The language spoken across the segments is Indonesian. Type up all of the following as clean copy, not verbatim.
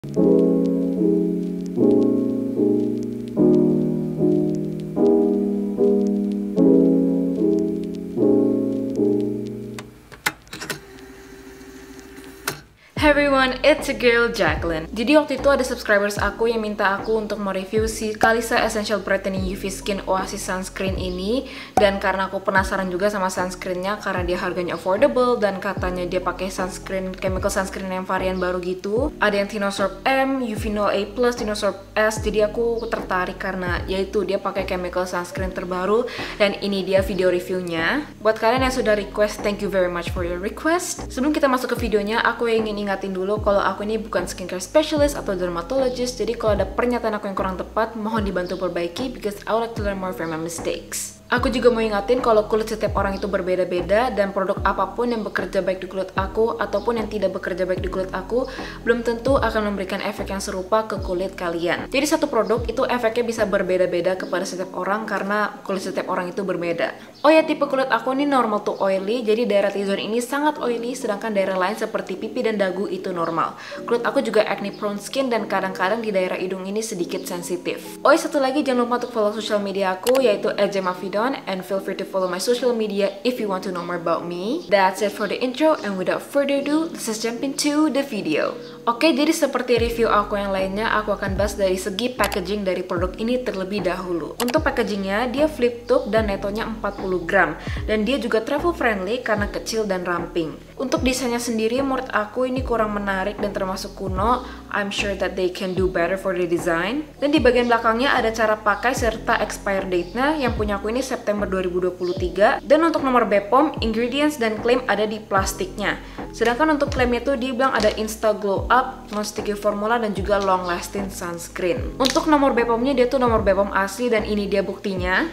Hey everyone, it's a girl Jacqueline. Jadi waktu itu ada subscribers aku yang minta aku untuk mereview si Kalisa Essential Brightening UV Skin Oasis Sunscreen ini. Dan karena aku penasaran juga sama sunscreennya karena dia harganya affordable dan katanya dia pakai sunscreen, chemical sunscreen yang varian baru gitu. Ada yang Tinosorb M, Uvinol A+, Tinosorb S. Jadi aku tertarik karena yaitu dia pakai chemical sunscreen terbaru. Dan ini dia video reviewnya. Buat kalian yang sudah request, thank you very much for your request. Sebelum kita masuk ke videonya, aku ingin ingatin dulu kalau aku ini bukan skincare specialist atau dermatologist. Jadi kalau ada pernyataan aku yang kurang tepat, mohon dibantu perbaiki because I would like to learn more from my mistakes. Aku juga mau ingatin kalau kulit setiap orang itu berbeda-beda dan produk apapun yang bekerja baik di kulit aku ataupun yang tidak bekerja baik di kulit aku belum tentu akan memberikan efek yang serupa ke kulit kalian. Jadi satu produk itu efeknya bisa berbeda-beda kepada setiap orang karena kulit setiap orang itu berbeda. Oh ya, tipe kulit aku ini normal to oily, jadi daerah T-zone ini sangat oily sedangkan daerah lain seperti pipi dan dagu itu normal. Kulit aku juga acne prone skin dan kadang-kadang di daerah hidung ini sedikit sensitif. Oh ya, satu lagi jangan lupa untuk follow sosial media aku yaitu @jemavidon. And feel free to follow my social media if you want to know more about me. That's it for the intro, and without further ado, let's just jump into the video. Oke, jadi seperti review aku yang lainnya, aku akan bahas dari segi packaging dari produk ini terlebih dahulu. Untuk packagingnya, dia flip top dan netonya 40 gram. Dan dia juga travel friendly karena kecil dan ramping. Untuk desainnya sendiri, menurut aku ini kurang menarik dan termasuk kuno. I'm sure that they can do better for the design. Dan di bagian belakangnya ada cara pakai serta expire date-nya yang punya aku ini September 2023. Dan untuk nomor BPOM, ingredients dan klaim ada di plastiknya. Sedangkan untuk klaimnya tuh dibilang ada Insta Glow Up, non-sticky formula, dan juga long lasting sunscreen. Untuk nomor BPOM-nya dia tuh nomor BPOM asli dan ini dia buktinya.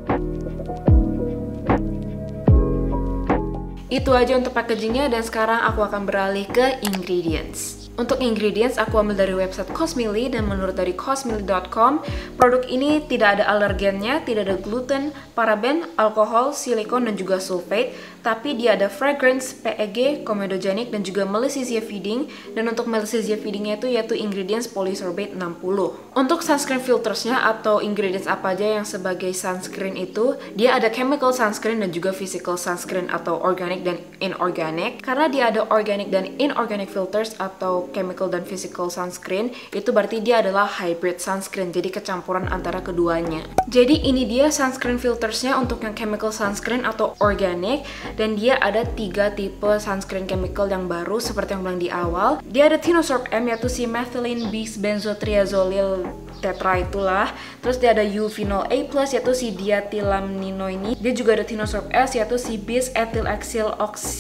Itu aja untuk packagingnya dan sekarang aku akan beralih ke ingredients. Untuk ingredients aku ambil dari website Cosmily dan menurut dari cosmily.com, produk ini tidak ada alergennya, tidak ada gluten, paraben, alkohol, silikon dan juga sulfate, tapi dia ada fragrance, PEG, comedogenic dan juga melissia feeding. Dan untuk melissia feedingnya itu yaitu ingredients polysorbate 60. Untuk sunscreen filtersnya atau ingredients apa aja yang sebagai sunscreen itu, dia ada chemical sunscreen dan juga physical sunscreen atau organic dan inorganic. Karena dia ada organic dan inorganic filters atau chemical dan physical sunscreen, itu berarti dia adalah hybrid sunscreen, jadi kecampuran antara keduanya. Jadi ini dia sunscreen filtersnya untuk yang chemical sunscreen atau organic, dan dia ada 3 tipe sunscreen chemical yang baru seperti yang bilang di awal. Dia ada Tinosorb M yaitu si methylene bibenzotriazolyl tetra itulah. Terus dia ada Uvinol A+, yaitu si diethylamino ini. Dia juga ada Tinosorb S yaitu si bis ethylaxyl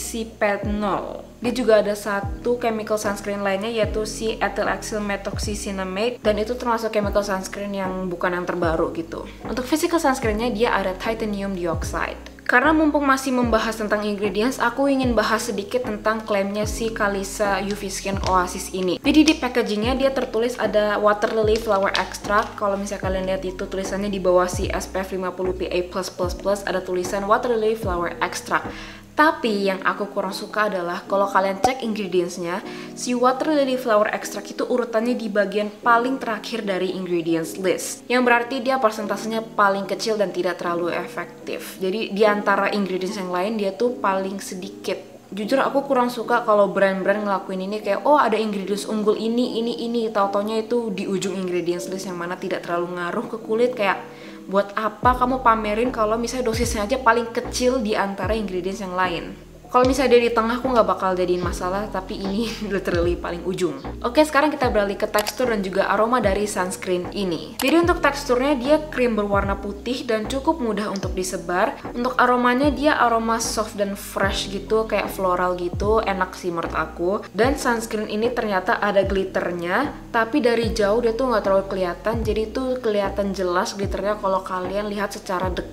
oxypenol. Dia juga ada satu chemical sunscreen lainnya yaitu si ethylaxyl methoxycinnamate, dan itu termasuk chemical sunscreen yang bukan yang terbaru gitu. Untuk physical sunscreennya dia ada titanium dioxide. Karena mumpung masih membahas tentang ingredients, aku ingin bahas sedikit tentang klaimnya si Kalisa UV Skin Oasis ini. Jadi di packagingnya dia tertulis ada water lily flower extract. Kalau misalnya kalian lihat itu tulisannya di bawah si SPF 50 PA+++, ada tulisan water lily flower extract. Tapi yang aku kurang suka adalah kalau kalian cek ingredientsnya, si water lily flower extract itu urutannya di bagian paling terakhir dari ingredients list. Yang berarti dia persentasenya paling kecil dan tidak terlalu efektif. Jadi di antara ingredients yang lain dia tuh paling sedikit. Jujur aku kurang suka kalau brand-brand ngelakuin ini kayak oh ada ingredients unggul ini, tau-taunya itu di ujung ingredients list yang mana tidak terlalu ngaruh ke kulit. Kayak buat apa kamu pamerin kalau misalnya dosisnya aja paling kecil di antara ingredients yang lain. Kalau misalnya dia di tengah aku nggak bakal jadiin masalah, tapi ini literally paling ujung. Oke, sekarang kita beralih ke tekstur dan juga aroma dari sunscreen ini. Jadi untuk teksturnya dia krim berwarna putih dan cukup mudah untuk disebar. Untuk aromanya dia aroma soft dan fresh gitu, kayak floral gitu, enak sih menurut aku. Dan sunscreen ini ternyata ada glitternya, tapi dari jauh dia tuh nggak terlalu kelihatan, jadi tuh kelihatan jelas glitternya kalau kalian lihat secara dekat.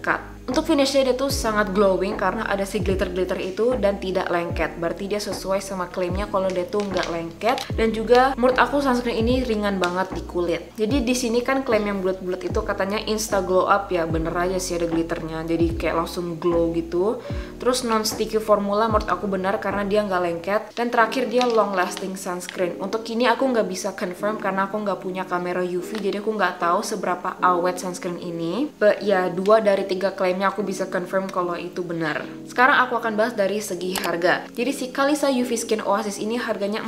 Untuk finishnya dia tuh sangat glowing karena ada si glitter-glitter itu dan tidak lengket. Berarti dia sesuai sama klaimnya kalau dia tuh nggak lengket. Dan juga menurut aku sunscreen ini ringan banget di kulit. Jadi di sini kan klaim yang bulat-bulat itu katanya insta glow up, ya bener aja sih ada glitternya. Jadi kayak langsung glow gitu. Terus non sticky formula menurut aku benar karena dia nggak lengket. Dan terakhir dia long lasting sunscreen. Untuk ini aku nggak bisa confirm karena aku nggak punya kamera UV, jadi aku nggak tahu seberapa awet sunscreen ini. But ya 2 dari 3 klaimnya aku bisa confirm kalau itu benar. Sekarang aku akan bahas dari segi harga. Jadi si Kalisa UV Skin Oasis ini harganya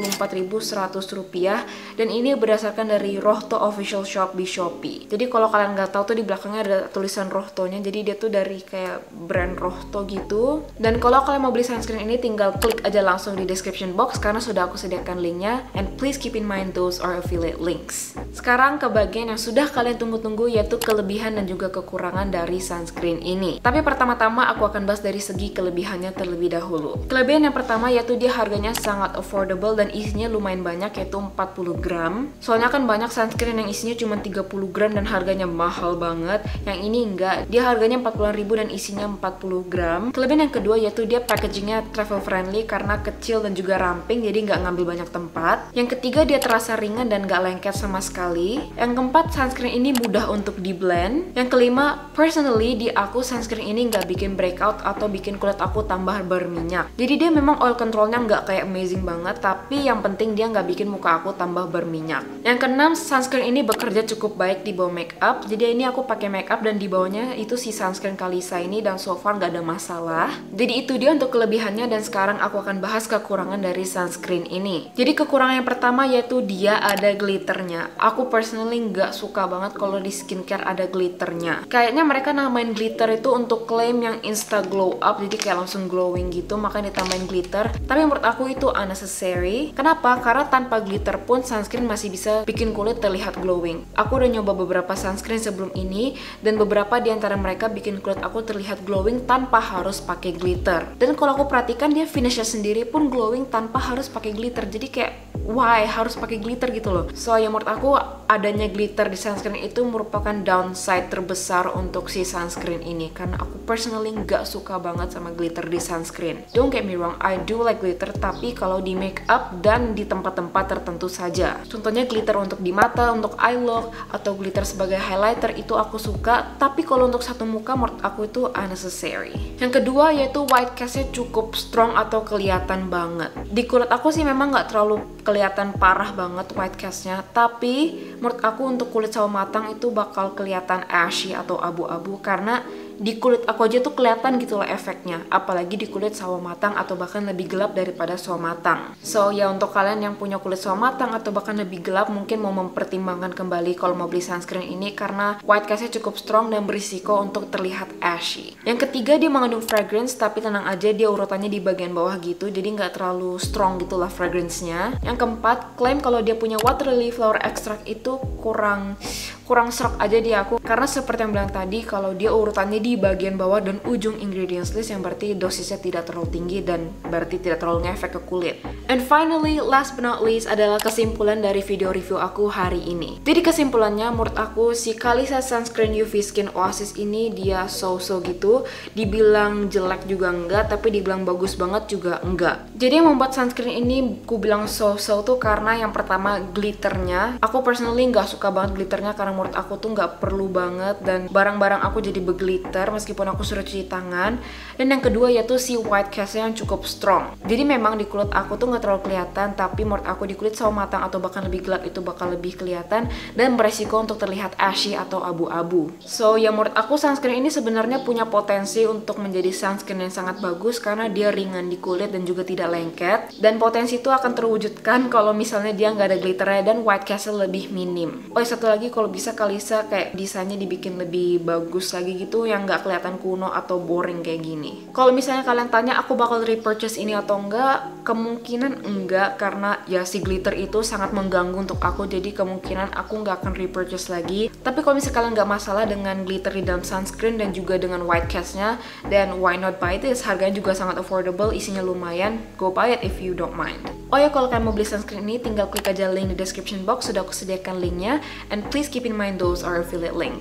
Rp44.100 dan ini berdasarkan dari Rohto Official Shop di Shopee. Jadi kalau kalian nggak tahu tuh di belakangnya ada tulisan Rohtonya, jadi dia tuh dari kayak brand Rohto gitu. Dan kalau kalian mau beli sunscreen ini tinggal klik aja langsung di description box karena sudah aku sediakan linknya, and please keep in mind those are affiliate links. Sekarang ke bagian yang sudah kalian tunggu-tunggu, yaitu kelebihan dan juga kekurangan dari sunscreen ini. Tapi pertama-tama aku akan bahas dari segi kelebihannya terlebih dahulu. Kelebihan yang pertama yaitu dia harganya sangat affordable dan isinya lumayan banyak, yaitu 40 gram. Soalnya kan banyak sunscreen yang isinya cuma 30 gram dan harganya mahal banget. Yang ini enggak, dia harganya 40.000 dan isinya 40 gram. Kelebihan yang kedua yaitu dia packagingnya travel friendly karena kecil dan juga ramping, jadi nggak ngambil banyak tempat. Yang ketiga dia terasa ringan dan nggak lengket sama sekali. Yang keempat, sunscreen ini mudah untuk di blend. Yang kelima, personally di aku sunscreen ini nggak bikin breakout atau bikin kulit aku tambah berminyak. Jadi dia memang oil controlnya nggak kayak amazing banget, tapi yang penting dia nggak bikin muka aku tambah berminyak. Yang keenam, sunscreen ini bekerja cukup baik di bawah makeup. Jadi ini aku pakai makeup dan di bawahnya itu si sunscreen Kalisa ini dan so far nggak ada masalah. Jadi itu dia untuk kelebihannya, dan sekarang aku akan bahas kekurangan dari sunscreen ini. Jadi kekurangan yang pertama yaitu dia ada glitternya. Aku personally nggak suka banget kalau di skincare ada glitternya. Kayaknya mereka namain glitter itu untuk klaim yang insta glow up, jadi kayak langsung glowing gitu, makanya ditambahin glitter. Tapi menurut aku itu unnecessary. Kenapa? Karena tanpa glitter pun sunscreen masih bisa bikin kulit terlihat glowing. Aku udah nyoba beberapa sunscreen sebelum ini dan beberapa di antara mereka bikin kulit aku terlihat glowing tanpa harus pakai glitter. Dan kalau aku perhatikan dia finishnya sendiri pun glowing tanpa harus pakai glitter. Jadi kayak why harus pakai glitter gitu loh. So ya menurut aku adanya glitter di sunscreen itu merupakan downside terbesar untuk si sunscreen ini, karena aku personally nggak suka banget sama glitter di sunscreen. Don't get me wrong, I do like glitter, tapi kalau di makeup dan di tempat-tempat tertentu saja. Contohnya glitter untuk di mata, untuk eye look, atau glitter sebagai highlighter itu aku suka, tapi kalau untuk satu muka menurut aku itu unnecessary. Yang kedua yaitu white castnya cukup strong atau kelihatan banget. Di kulit aku sih memang nggak terlalu kelihatan parah banget white castnya, tapi menurut aku untuk kulit sawo matang itu bakal kelihatan ashy atau abu-abu karena di kulit aku aja tuh kelihatan gitu loh efeknya, apalagi di kulit sawo matang atau bahkan lebih gelap daripada sawo matang. So ya untuk kalian yang punya kulit sawo matang atau bahkan lebih gelap mungkin mau mempertimbangkan kembali kalau mau beli sunscreen ini karena white castnya cukup strong dan berisiko untuk terlihat ashy. Yang ketiga dia mengandung fragrance, tapi tenang aja dia urutannya di bagian bawah gitu, jadi nggak terlalu strong gitu lah fragrance-nya. Yang keempat, klaim kalau dia punya water lily flower extract itu kurang serok aja di aku, karena seperti yang bilang tadi kalau dia urutannya di bagian bawah dan ujung ingredients list, yang berarti dosisnya tidak terlalu tinggi dan berarti tidak terlalu ngefek ke kulit. And finally, last but not least adalah kesimpulan dari video review aku hari ini. Jadi kesimpulannya menurut aku si Kalisa Sunscreen UV Skin Oasis ini dia so-so gitu, dibilang jelek juga enggak, tapi dibilang bagus banget juga enggak. Jadi yang membuat sunscreen ini ku bilang so-so tuh karena yang pertama glitternya. Aku personally nggak suka banget glitternya karena menurut aku tuh nggak perlu banget dan barang-barang aku jadi beglitter meskipun aku sudah cuci tangan. Dan yang kedua yaitu si white castnya yang cukup strong. Jadi memang di kulit aku tuh nggak terlalu kelihatan, tapi menurut aku di kulit sawo matang atau bahkan lebih gelap itu bakal lebih kelihatan dan beresiko untuk terlihat ashy atau abu-abu. So ya menurut aku sunscreen ini sebenarnya punya potensi untuk menjadi sunscreen yang sangat bagus karena dia ringan di kulit dan juga tidak lengket. Dan potensi itu akan terwujudkan kalau misalnya dia nggak ada glitternya dan white castnya lebih minim. Oh satu lagi, kalau bisa Kalisa kayak desainnya dibikin lebih bagus lagi gitu yang nggak kelihatan kuno atau boring kayak gini. Kalau misalnya kalian tanya aku bakal repurchase ini atau enggak, kemungkinan enggak karena ya si glitter itu sangat mengganggu untuk aku, jadi kemungkinan aku nggak akan repurchase lagi. Tapi kalau misalnya kalian nggak masalah dengan glitter di dalam sunscreen dan juga dengan white castnya, then why not buy this? Harganya juga sangat affordable, isinya lumayan, go buy it if you don't mind. Oh ya, kalau kalian mau beli sunscreen ini tinggal klik aja link di description box, sudah aku sediakan linknya, and please keep in mind those are affiliate links.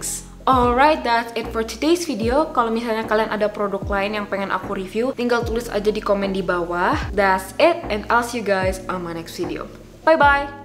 Alright, that's it for today's video. Kalau misalnya kalian ada produk lain yang pengen aku review, tinggal tulis aja di komen di bawah. That's it, and I'll see you guys on my next video. Bye-bye!